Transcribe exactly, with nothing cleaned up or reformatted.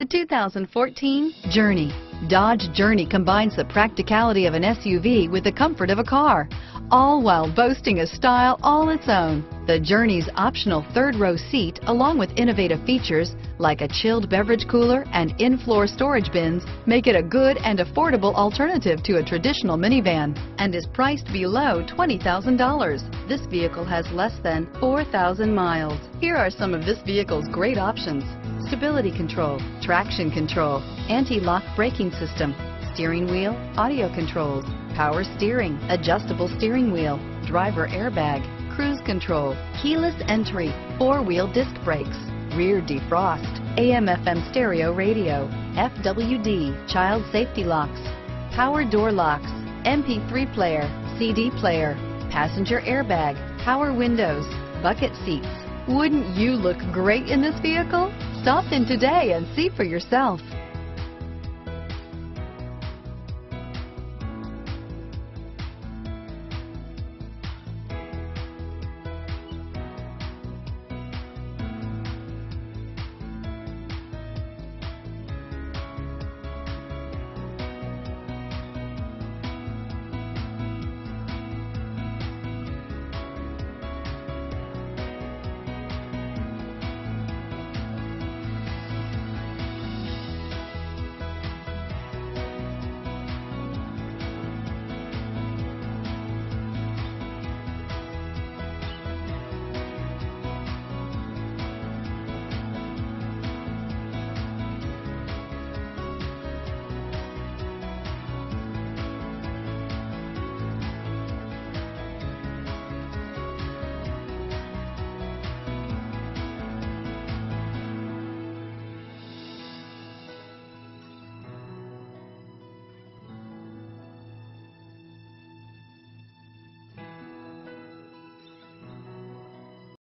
The two thousand fourteen Journey. Dodge Journey combines the practicality of an S U V with the comfort of a car, all while boasting a style all its own. The Journey's optional third row seat, along with innovative features like a chilled beverage cooler and in-floor storage bins, make it a good and affordable alternative to a traditional minivan and is priced below twenty thousand dollars. This vehicle has less than four thousand miles. Here are some of this vehicle's great options: stability control, traction control, anti-lock braking system, steering wheel audio controls, power steering, adjustable steering wheel, driver airbag, cruise control, keyless entry, four-wheel disc brakes, rear defrost, A M F M stereo radio, F W D, child safety locks, power door locks, M P three player, C D player, passenger airbag, power windows, bucket seats. Wouldn't you look great in this vehicle? Stop in today and see for yourself.